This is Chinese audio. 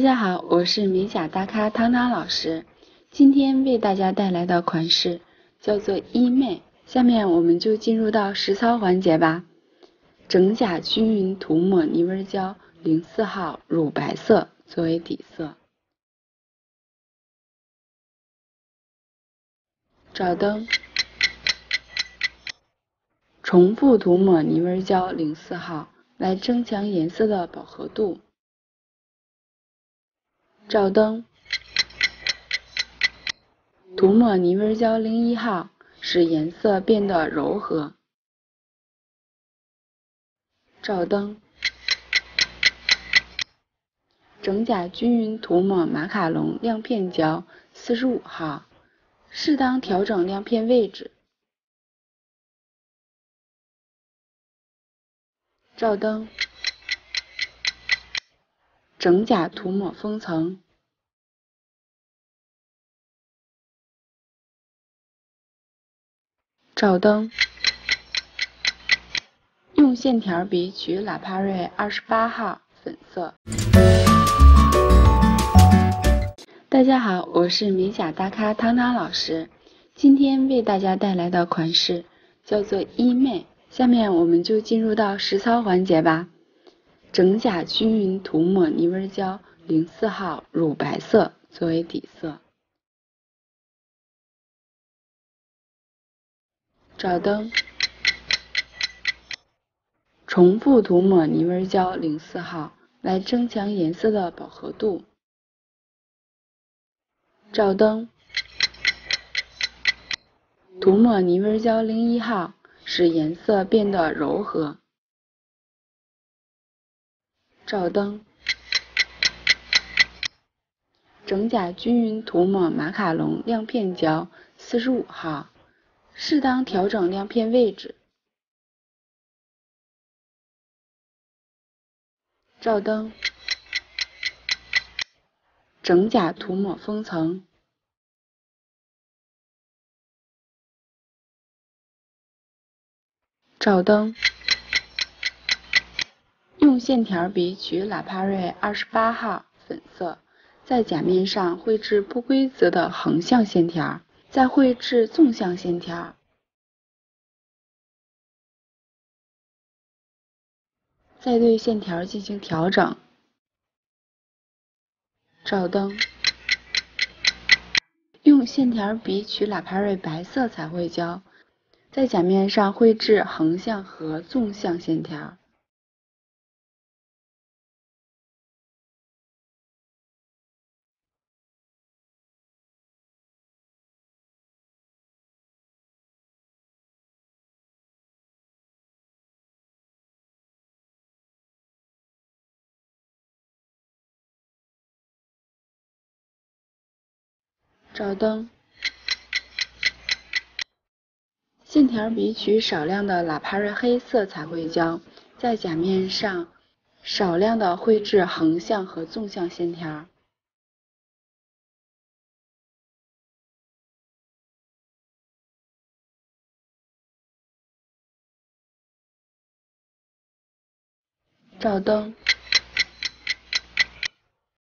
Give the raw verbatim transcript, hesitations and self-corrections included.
大家好，我是美甲大咖汤汤老师，今天为大家带来的款式叫做医妹。下面我们就进入到实操环节吧。整甲均匀涂抹泥纹胶零四号乳白色作为底色，照灯，重复涂抹泥纹胶零四号来增强颜色的饱和度，照灯，涂抹泥纹胶零一号使颜色变得柔和，照灯，整甲均匀涂抹马卡龙亮片胶四十五号，适当调整亮片位置，照灯，整甲涂抹封层，照灯，用线条笔取拉帕瑞二十八号粉色。大家好，我是美甲大咖汤汤老师，今天为大家带来的款式叫做医妹。下面我们就进入到实操环节吧。整甲均匀涂抹泥纹胶零四号乳白色作为底色，照灯，重复涂抹泥纹胶零四号来增强颜色的饱和度，照灯，涂抹泥纹胶零一号使颜色变得柔和，照灯，整甲均匀涂抹马卡龙亮片胶四十五号，适当调整亮片位置，照灯，整甲涂抹封层，照灯，用线条笔取拉帕瑞二十八号粉色，在甲面上绘制不规则的横向线条，再绘制纵向线条，再对线条进行调整，照灯，用线条笔取拉帕瑞白色彩绘胶，在甲面上绘制横向和纵向线条，照灯，线条笔取少量的拉帕瑞黑色彩绘胶，在甲面上少量的绘制横向和纵向线条，照灯，